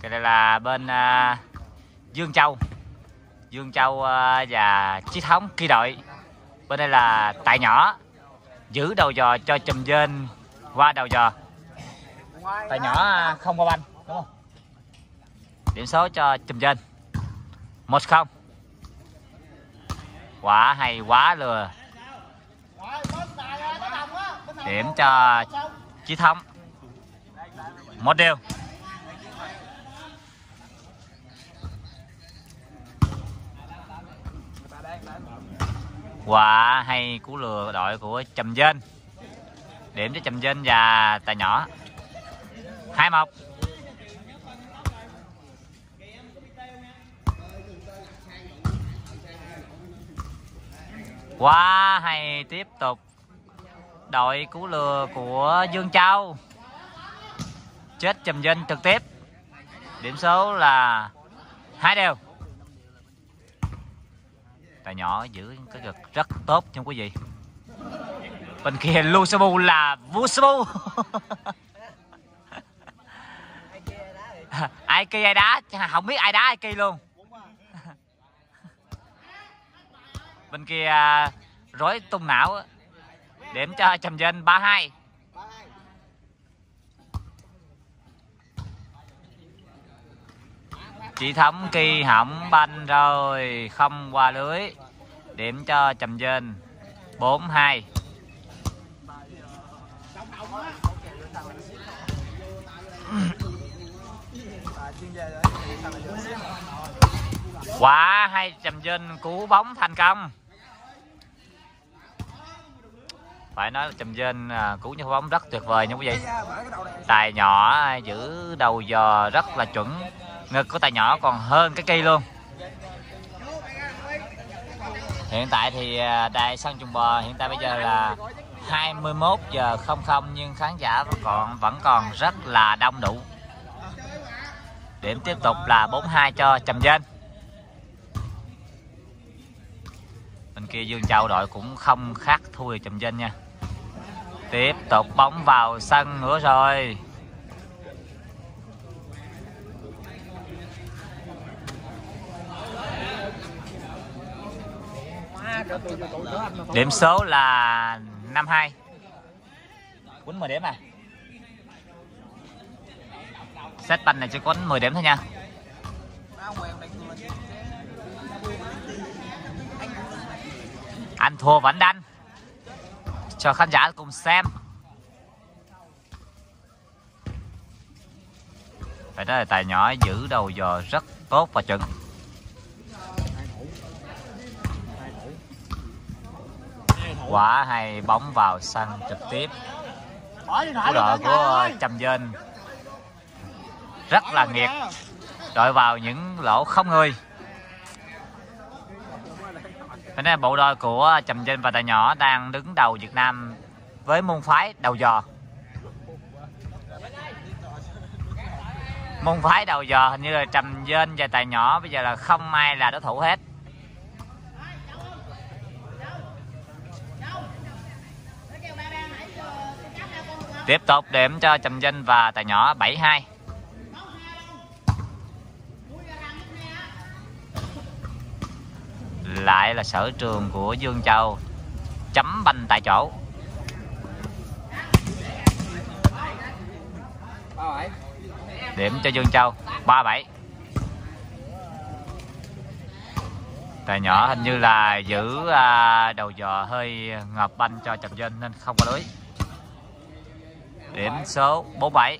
Cái này là bên Dương Châu. Dương Châu và Chí Thống Kỳ đội. Bên đây là Tài Nhỏ giữ đầu giò cho chùm dên qua đầu giò. Tài Nhỏ không qua banh đúng không? Điểm số cho chùm dên 1-0. Quả hay quá lừa. Điểm cho Chí Thống 1-1. Quả hay cú lừa đội của chùm dên. Điểm cho chùm dên và Tài Nhỏ 2-1. Quá hay tiếp tục đội cú lừa của Dương Châu. Chết chùm dên trực tiếp. Điểm số là 2-2. Tài Nhỏ giữ cái lực rất tốt nha quý vị. Bên kia Lusabu là Vusabu. Ai kia ai đá, không biết ai đá ai kia luôn. Bên kia rối tung não. Điểm cho chùm dên 3-2. Chị Thống Kỳ hỏng banh rồi, không qua lưới. Điểm cho chùm dên 4-2. Quả hay chùm dên cú bóng thành công. Phải nói là chùm dên cú như bóng rất tuyệt vời nha quý vị. Tài Nhỏ giữ đầu giò rất là chuẩn. Ngực của Tài Nhỏ còn hơn cái cây luôn. Hiện tại thì đài sân Chuồng Bò hiện tại bây giờ là 21:00 nhưng khán giả vẫn còn rất là đông đủ. Điểm tiếp tục là 4-2 cho chùm dên. Bên kia Dương Châu đội cũng không khác thua chùm dên nha. Tiếp tục bóng vào sân nữa rồi. Điểm số là 5-2. Quýnh 10 điểm à. Set banh này chỉ quýnh 10 điểm thôi nha. Anh thua vẫn đanh cho khán giả cùng xem. Phải nói là Tài Nhỏ giữ đầu giò rất tốt và chuẩn. Quả hay bóng vào sân trực tiếp. Của đội của chùm dên rất là nghiệt. Đội vào những lỗ không người. Phải nói bộ đôi của chùm dên và Tài Nhỏ đang đứng đầu Việt Nam với môn phái đầu giò. Môn phái đầu giò hình như là chùm dên và Tài Nhỏ bây giờ là không ai là đối thủ hết. Tiếp tục điểm cho chùm dên và Tài Nhỏ 7-2. Lại là sở trường của Dương Châu. Chấm banh tại chỗ. Điểm cho Dương Châu 3-7. Tài Nhỏ hình như là giữ đầu giò hơi ngợp banh cho chùm dên nên không có lưới. Điểm số 4-7.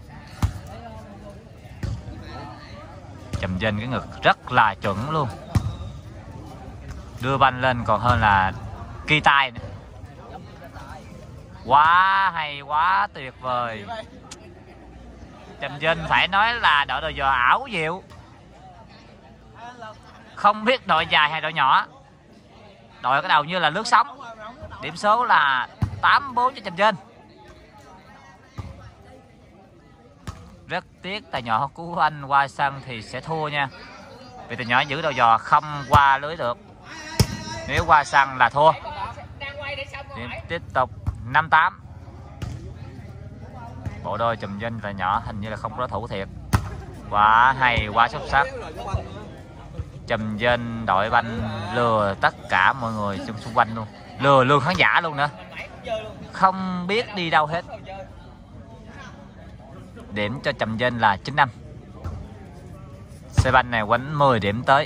Chùm dên cái ngực rất là chuẩn luôn. Đưa banh lên còn hơn là ki tay nữa. Quá hay, quá tuyệt vời. Chùm dên phải nói là đội đầu giò ảo diệu. Không biết đội dài hay đội nhỏ. Đội cái đầu như là lướt sóng. Điểm số là 8-4 cho chùm dên. Rất tiếc Tài Nhỏ cú anh qua sân thì sẽ thua nha. Vì Tài Nhỏ giữ đầu giò không qua lưới được. Nếu qua sân là thua. Điểm tiếp tục 5-8. Bộ đôi chùm dên và Nhỏ hình như là không có đối thủ thiệt. Quá hay, quá xuất sắc. Trầm Dên đội banh lừa tất cả mọi người trong xung quanh luôn, lừa luôn khán giả luôn nữa, không biết đi đâu hết. Điểm cho Trầm Dên là 9-5. Xe banh này quánh 10 điểm tới.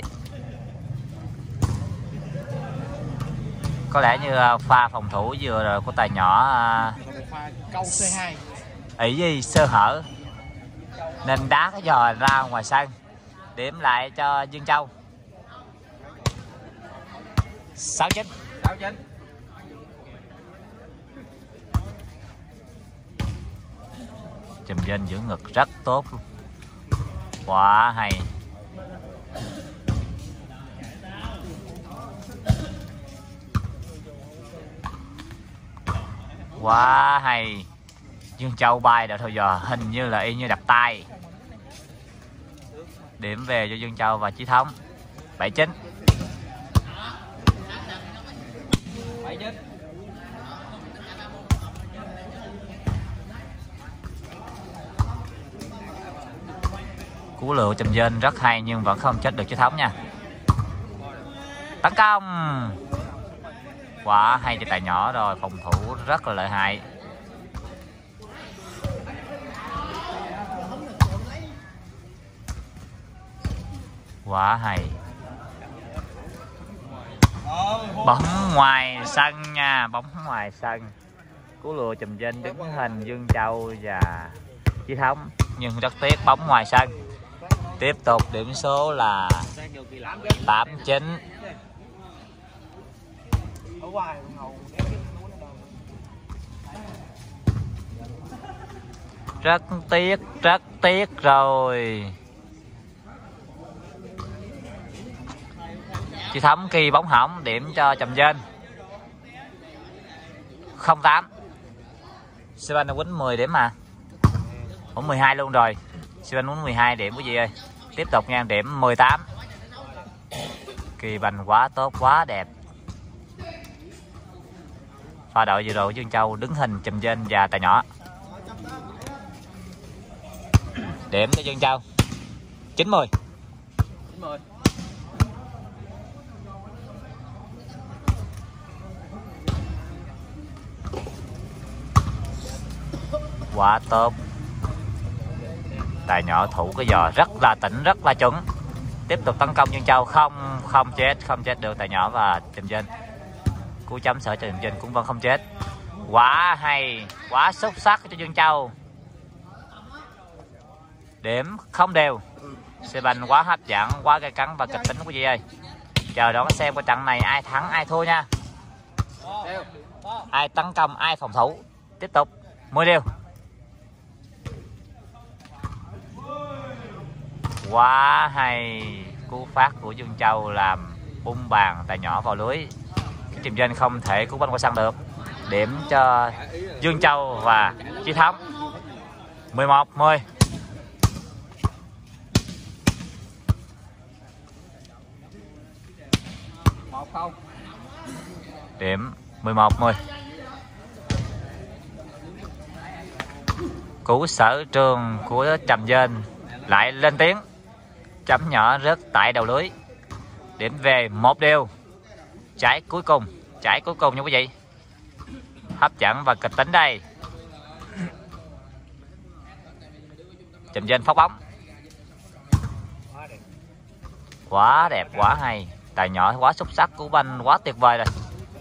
Có lẽ như pha phòng thủ vừa rồi của tài nhỏ ý gì sơ hở nên đá cái giò ra ngoài sân. Điểm lại cho Dương Châu 6-9. Trầm Dên giữ ngực rất tốt luôn. Quá hay. Quá hay. Dương Châu bay đã thôi giờ hình như là y như đập tay. Điểm về cho Dương Châu và Chí Thống 7-9. Cú lựa Trầm Dên rất hay nhưng vẫn không chết được Chí Thống nha. Tấn công. Quá hay cho tài nhỏ rồi, phòng thủ rất là lợi hại. Quá hay. Bóng ngoài sân nha, bóng ngoài sân. Cú lùa Trầm Dên đứng hình Dương Châu và Chí Thống nhưng rất tiếc bóng ngoài sân. Tiếp tục điểm số là 8-9. Rất tiếc rồi. Chí Thống kỳ bóng hỏng, điểm cho Trầm Dên 0-8. Sivan quýnh 10 điểm mà. Ủa 12 luôn rồi. Sivan quýnh 12 điểm quý vị ơi. Tiếp tục nha, điểm 18. Kỳ banh quá tốt, quá đẹp. Pha đội vừa rồi Dương Châu đứng hình Trầm Dên và tài nhỏ. Điểm cho Dương Châu 9-10. Quá tốt. Tài nhỏ thủ cái giò rất là tỉnh, rất là chuẩn. Tiếp tục tấn công Dương Châu, không chết được tài nhỏ và Trầm Dên. Cú chấm sở cho Trầm Dên cũng vẫn không chết. Quá hay, quá xuất sắc cho Dương Châu. Điểm không đều. Xe banh quá hấp dẫn, quá gay cấn và kịch tính quý vị ơi. Chờ đón xem cái trận này ai thắng ai thua nha. Ai tấn công ai phòng thủ. Tiếp tục 10 điều. Quá hay. Cú phát của Dương Châu làm bung bàn tài nhỏ vào lưới. Trầm Dên không thể cứu banh qua sân được. Điểm cho Dương Châu và Chí Thống 11-10. Điểm 11-10. Cú sở trường của Trầm Dên lại lên tiếng. Chấm nhỏ rớt tại đầu lưới. Điểm về 1 điều. Trái cuối cùng nha quý vị. Hấp dẫn và kịch tính đây. Trầm Dên phóc bóng. Quá đẹp, quá hay. Tài nhỏ quá xuất sắc, cú banh quá tuyệt vời rồi.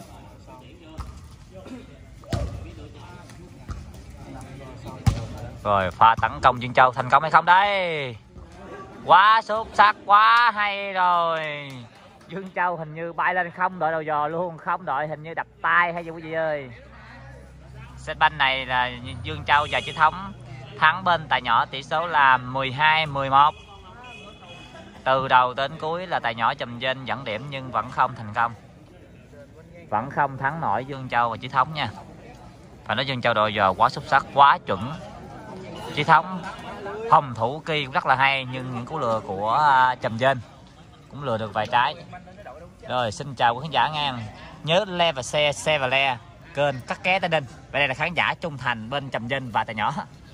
Rồi pha tấn công Dương Châu thành công hay không đây? Quá xuất sắc, quá hay rồi. Dương Châu hình như bay lên không đội đầu giò luôn, không đội hình như đập tay hay gì quý vị ơi. Set banh này là Dương Châu và Chí Thống thắng bên tài nhỏ tỷ số là 12-11. Từ đầu đến cuối là tài nhỏ Trầm Dên dẫn điểm nhưng vẫn không thành công. Vẫn không thắng nổi Dương Châu và Chí Thống nha. Phải nói Dương Châu đội giờ quá xuất sắc, quá chuẩn. Chí Thống phòng thủ kỳ rất là hay nhưng những cú lừa của Trầm Dên cũng lừa được vài trái. Rồi xin chào quý khán giả ngang. Nhớ like và share và like kênh Cắt Ké Tây Ninh. Và đây là khán giả trung thành bên Trầm Dên và tài nhỏ.